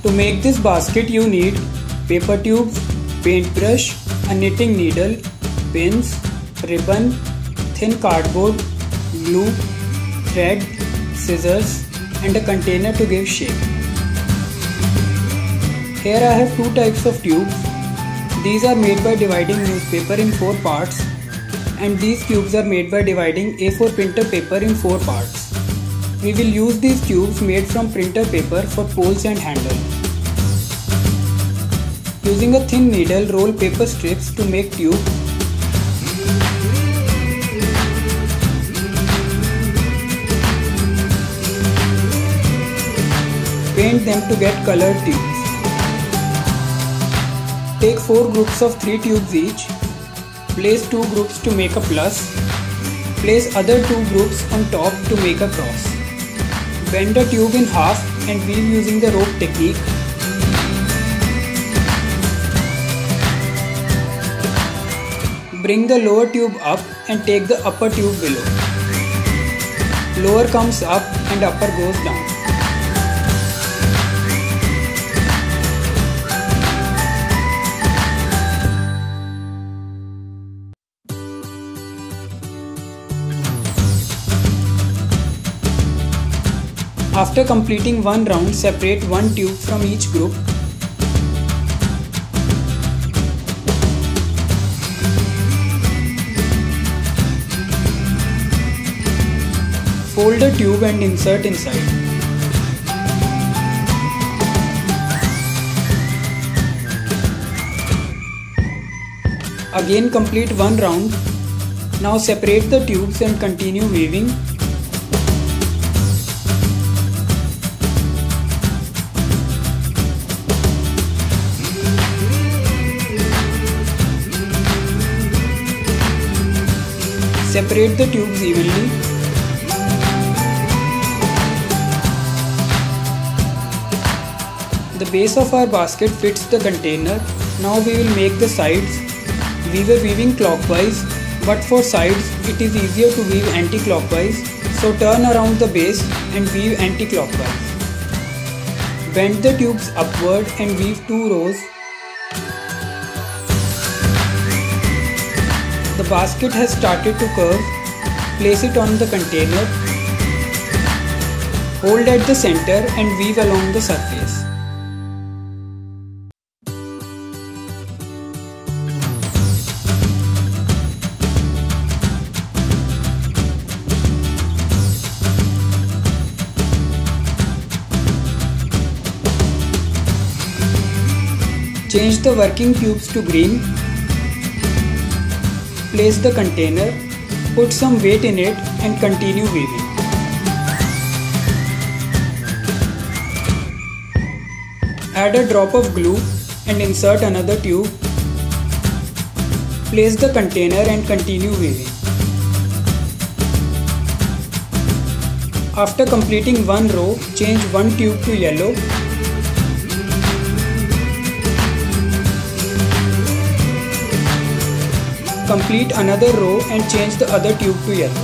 To make this basket you need paper tubes, paintbrush, a knitting needle, pins, ribbon, thin cardboard, glue, thread, scissors and a container to give shape. Here I have two types of tubes. These are made by dividing newspaper in 4 parts and these tubes are made by dividing A4 printer paper in 4 parts. We will use these tubes made from printer paper for poles and handle. Using a thin needle, roll paper strips to make tube. Paint them to get colored tubes. Take 4 groups of 3 tubes each. Place 2 groups to make a plus. Place other 2 groups on top to make a cross. Bend the tube in half and weave using the rope technique. Bring the lower tube up and take the upper tube below. Lower comes up and upper goes down. After completing one round, separate one tube from each group. Fold the tube and insert inside. Again complete one round. Now separate the tubes and continue weaving. Separate the tubes evenly. The base of our basket fits the container. Now we will make the sides. We were weaving clockwise, but for sides it is easier to weave anti-clockwise. So turn around the base and weave anti-clockwise. Bend the tubes upward and weave 2 rows. The basket has started to curve. Place it on the container. Hold at the center and weave along the surface. Change the working tubes to green. Place the container, put some weight in it and continue weaving. Add a drop of glue and insert another tube. Place the container and continue weaving. After completing one row, change one tube to yellow. Complete another row and change the other tube to yellow.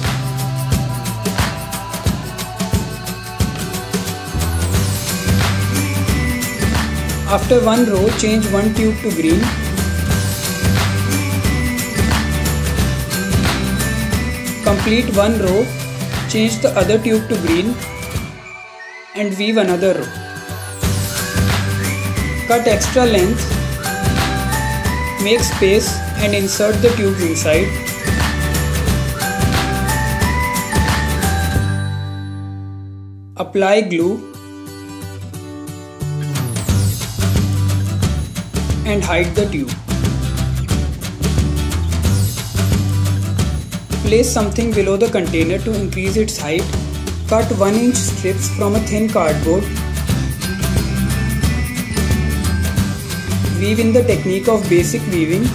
After one row, change one tube to green. Complete one row, change the other tube to green and weave another row. Cut extra length, make space and insert the tubes inside. Apply glue and hide the tube. Place something below the container to increase its height. Cut 1-inch strips from a thin cardboard. Weave in the technique of basic weaving.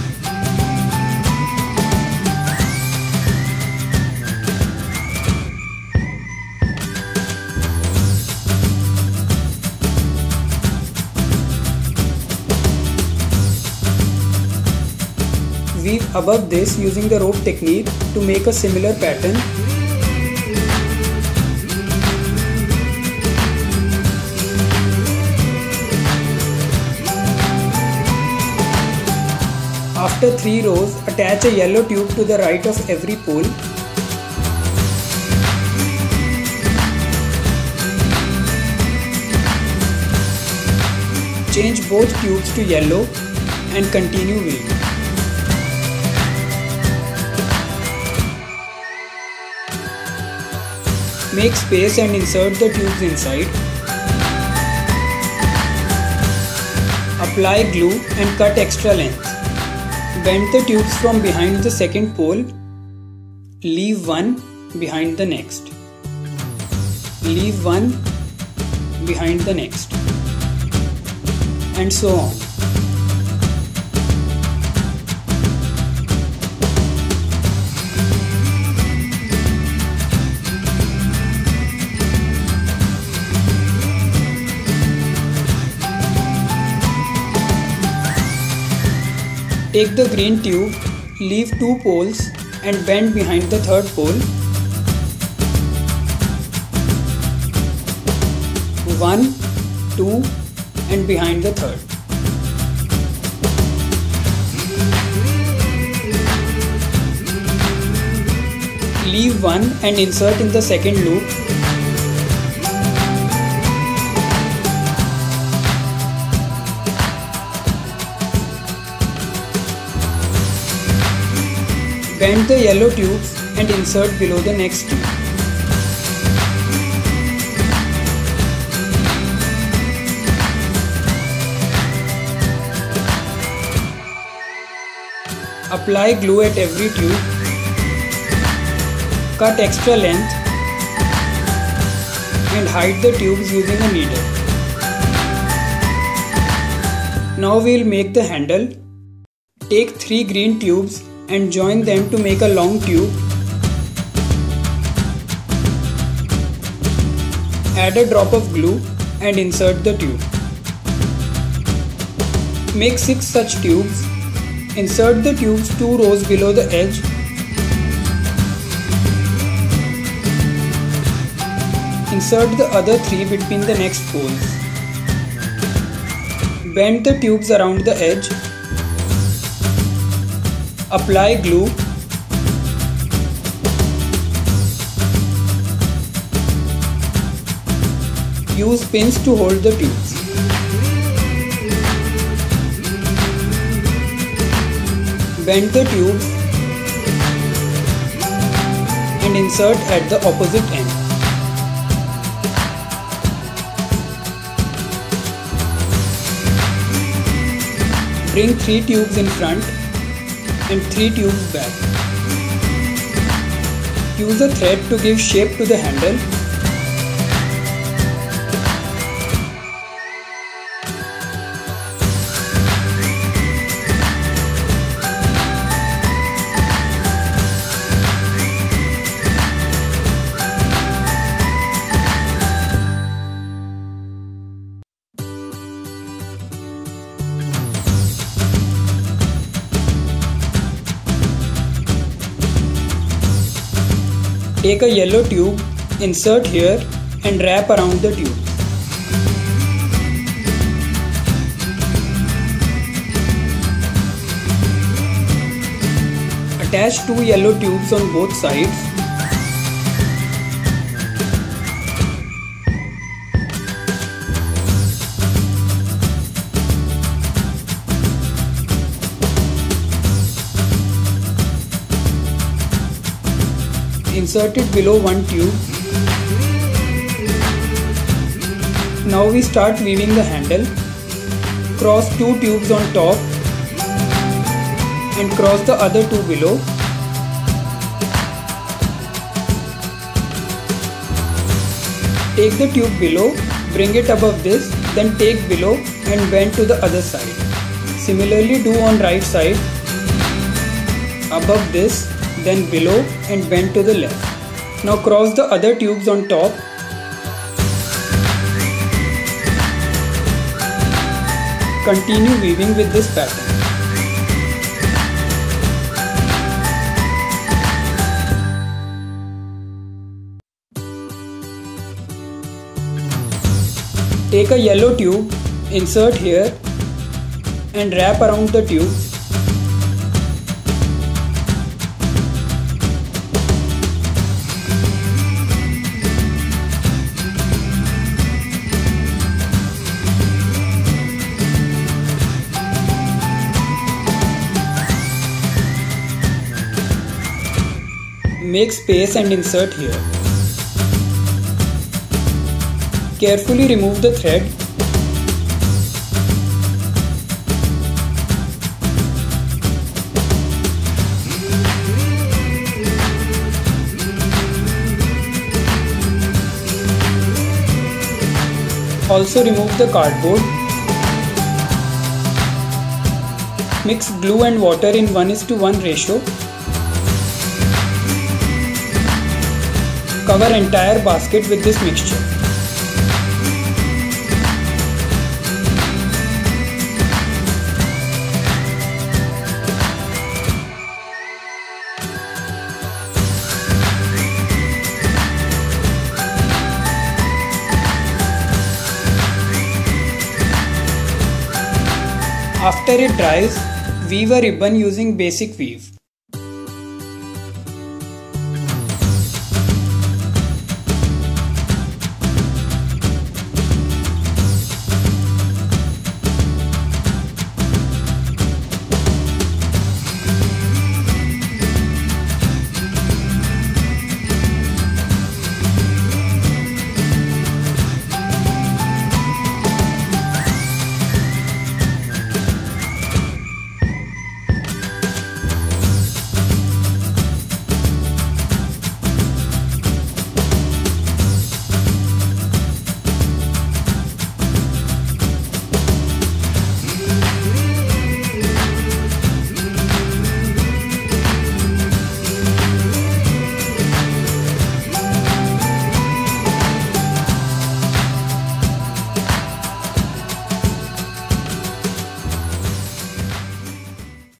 Weave above this using the rope technique to make a similar pattern. After 3 rows, attach a yellow tube to the right of every pole. Change both tubes to yellow and continue weaving. Make space and insert the tubes inside. Apply glue and cut extra length. Bend the tubes from behind the second pole. Leave one behind the next. Leave one behind the next. And so on. Take the green tube, leave 2 poles and bend behind the third pole. 1, 2 and behind the third. Leave one and insert in the second loop. Bend the yellow tubes and insert below the next tube. Apply glue at every tube. Cut extra length and hide the tubes using a needle. Now we will make the handle. Take 3 green tubes and join them to make a long tube. Add a drop of glue and insert the tube. Make 6 such tubes. Insert the tubes 2 rows below the edge. Insert the other 3 between the next poles. Bend the tubes around the edge. Apply glue. Use pins to hold the tubes. Bend the tubes and insert at the opposite end. Bring 3 tubes in front and 3 tubes back. Use a thread to give shape to the handle. Take a yellow tube, insert here and wrap around the tube. Attach 2 yellow tubes on both sides. Insert it below one tube. Now we start weaving the handle. Cross 2 tubes on top and cross the other 2 below. Take the tube below, bring it above this, then take below and bend to the other side. Similarly do on right side. Above this, then below and bend to the left. Now cross the other tubes on top. Continue weaving with this pattern. Take a yellow tube, insert here and wrap around the tubes. Make space and insert here. Carefully remove the thread. Also remove the cardboard. Mix glue and water in 1:1 ratio. Cover entire basket with this mixture. After it dries, weave a ribbon using basic weave.